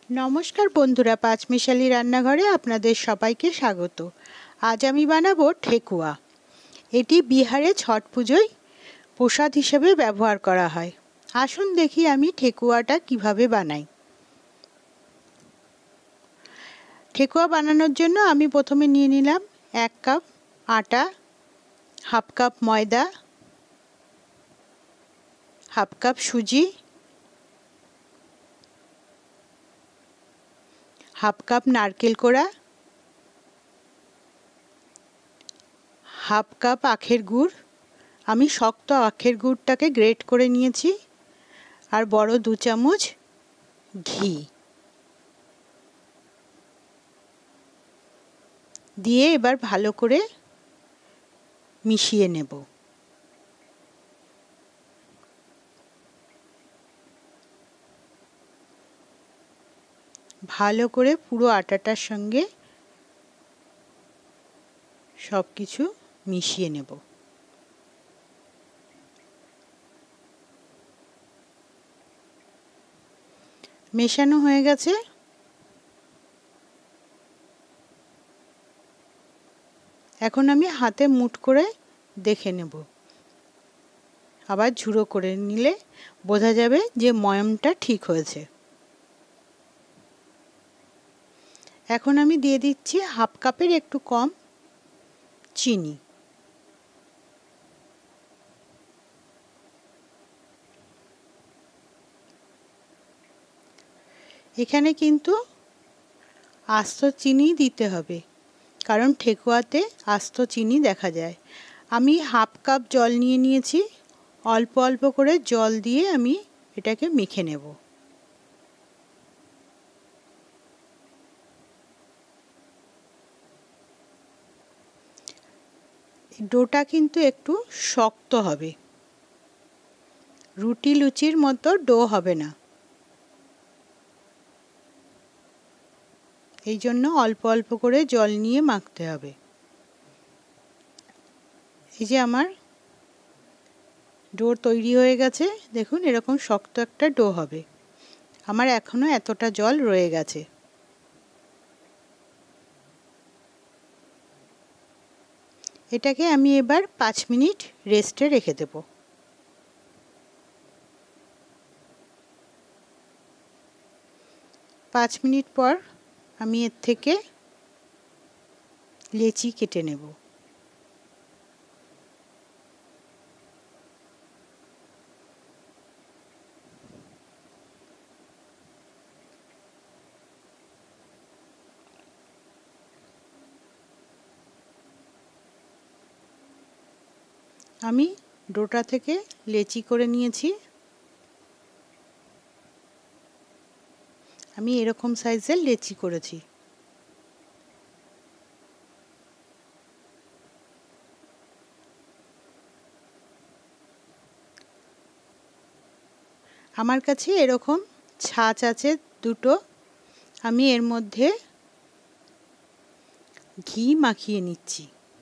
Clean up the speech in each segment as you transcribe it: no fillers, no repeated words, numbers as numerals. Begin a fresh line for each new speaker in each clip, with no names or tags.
নমস্কার বন্ধুরা, পাঁচমিশালি রান্নাঘরে আপনাদের সবাইকে স্বাগত। আজ আমি বানাবো ঠেকুয়া। এটি বিহারে ছট পুজোয় প্রসাদ হিসেবে ব্যবহার করা হয়। আসুন দেখি আমি ঠেকুয়াটা কিভাবে বানাই। ঠেকুয়া বানানোর জন্য আমি প্রথমে নিয়ে নিলাম 1 কাপ আটা, হাফ কাপ ময়দা, হাফ কাপ সুজি, হাফ কাপ নারকেল কোড়া, হাফ কাপ আখের গুড়। আমি শক্ত আখের গুড়টাকে গ্রেট করে নিয়েছি, আর বড় 2 চামচ ঘি দিয়ে এবার ভালো করে মিশিয়ে নেব। ভালো করে পুরো আটাটার সঙ্গে সব কিছু মিশিয়ে নেব। মেশানো হয়ে গেছে। এখন আমি হাতে মুঠ করে দেখে নেব। আবার ঝুড়ো করে নিলে বোঝা যাবে যে ময়মটা ঠিক হয়েছে। এখন আমি দিয়ে দিচ্ছি হাফ কাপের একটু কম চিনি। এখানে কিন্তু আস্ত চিনি দিতে হবে, কারণ ঠেকুয়াতে আস্ত চিনি দেখা যায়। আমি হাফ কাপ জল নিয়ে নিয়েছি। অল্প অল্প করে জল দিয়ে আমি এটাকে মেখে নেব। ডোটা কিন্তু একটু শক্ত হবে, রুটি লুচির মতো ডো হবে না। এই জন্য অল্প অল্প করে জল নিয়ে মাখতে হবে। এই যে আমার ডো তৈরি হয়ে গেছে, দেখুন এরকম শক্ত একটা ডো হবে। আমার এখনো এতটা জল রয়ে গেছে। এটাকে আমি এবার 5 মিনিট রেস্টে রেখে দেব। 5 মিনিট পর আমি এর থেকে লেচি কেটে নেব। আমি ডোটা থেকে লেচি করে নিয়েছি। আমি এরকম সাইজের লেচি করেছি। আমার কাছে এরকম ছাঁচ আছে দুটো। আমি এর মধ্যে ঘি মাখিয়ে নিচ্ছি।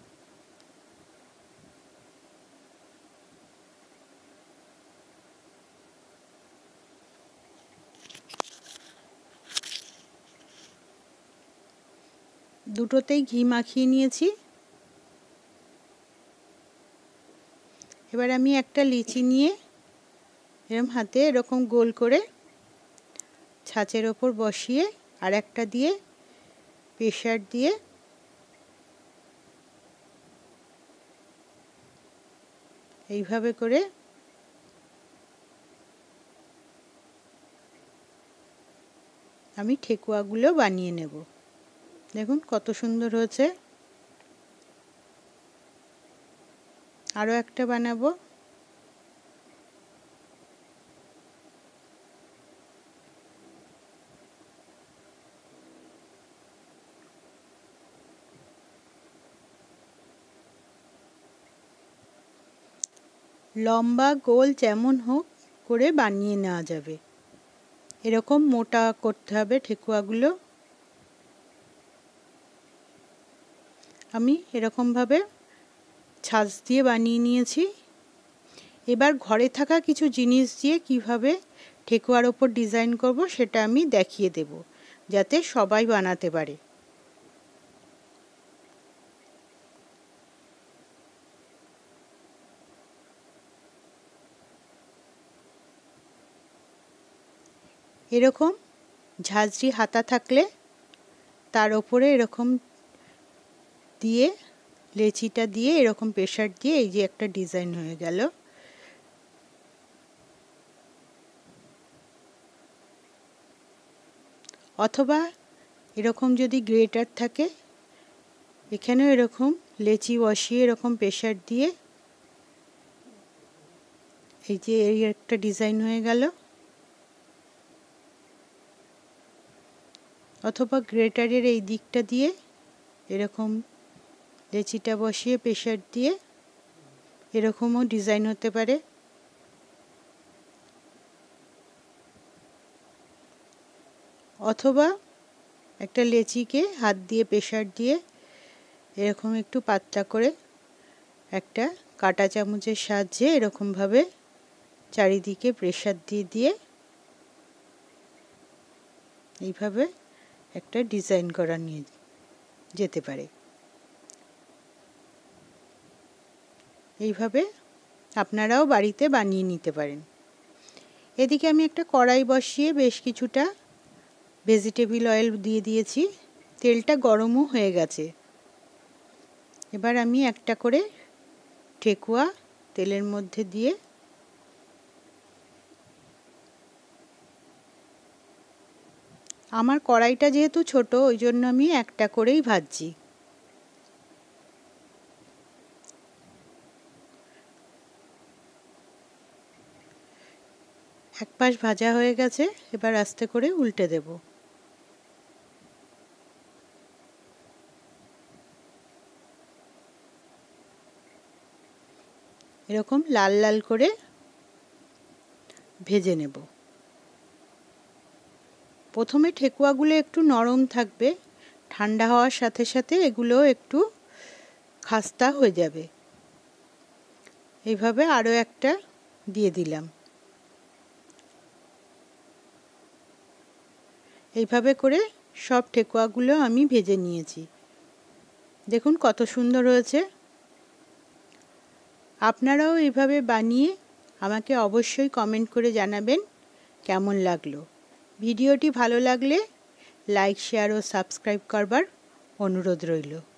দুটোতেই ঘি মাখিয়ে নিয়েছি। এবার আমি একটা লিচি নিয়ে এরকম হাতে এরকম গোল করে ছাঁচের ওপর বসিয়ে আর একটা দিয়ে প্রেসার দিয়ে এইভাবে করে আমি ঠেকুয়াগুলো বানিয়ে নেব। দেখুন কত সুন্দর হয়েছে। আরও একটা বানাবো। লম্বা গোল যেমন হোক করে বানিয়ে নেওয়া যাবে। এরকম মোটা করতে হবে ঠেকুয়াগুলো। আমি এরকমভাবে ছাঁচ দিয়ে বানিয়ে নিয়েছি। এবার ঘরে থাকা কিছু জিনিস দিয়ে কিভাবে ঠেকুয়ার ওপর ডিজাইন করব সেটা আমি দেখিয়ে দেব। যাতে সবাই বানাতে পারে। এরকম ঝাঁঝরি হাতা থাকলে তার ওপরে এরকম দিয়ে লেচিটা দিয়ে এরকম প্রেসার দিয়ে এই যে একটা ডিজাইন হয়ে গেল। অথবা এরকম যদি গ্রেটার থাকে এখানেও এরকম লেচি বসিয়ে এরকম প্রেসার দিয়ে এই যে এই একটা ডিজাইন হয়ে গেল। অথবা গ্রেটারের এই দিকটা দিয়ে এরকম লেচিটা বসিয়ে প্রেসার দিয়ে এরকমও ডিজাইন হতে পারে। অথবা একটা লেচিকে হাত দিয়ে প্রেসার দিয়ে এরকম একটু পাতলা করে একটা কাঁটা চামচের সাহায্যে এরকমভাবে চারিদিকে প্রেসার দিয়ে দিয়ে এইভাবে একটা ডিজাইন করা নিয়ে যেতে পারে। এইভাবে আপনারাও বাড়িতে বানিয়ে নিতে পারেন। এদিকে আমি একটা কড়াই বসিয়ে বেশ কিছুটা ভেজিটেবল অয়েল দিয়ে দিয়েছি। তেলটা গরমও হয়ে গেছে। এবার আমি একটা করে ঠেকুয়া তেলের মধ্যে দিয়ে আমার কড়াইটা যেহেতু ছোট ওই জন্য আমি একটা করেই ভাজছি। এক পাশ ভাজা হয়ে গেছে, এবার আস্তে করে উল্টে দেব। এরকম লাল লাল করে ভেজে নেব। প্রথমে ঠেকুয়াগুলো একটু নরম থাকবে, ঠান্ডা হওয়ার সাথে সাথে এগুলো একটু খাস্তা হয়ে যাবে। এইভাবে আরও একটা দিয়ে দিলাম। এইভাবে করে সব ঠেকুয়াগুলো আমি ভেজে নিয়েছি। দেখুন কত সুন্দর হয়েছে। আপনারাও এইভাবে বানিয়ে আমাকে অবশ্যই কমেন্ট করে জানাবেন কেমন লাগলো। ভিডিওটি ভালো লাগলে লাইক, শেয়ার ও সাবস্ক্রাইব করবার অনুরোধ রইল।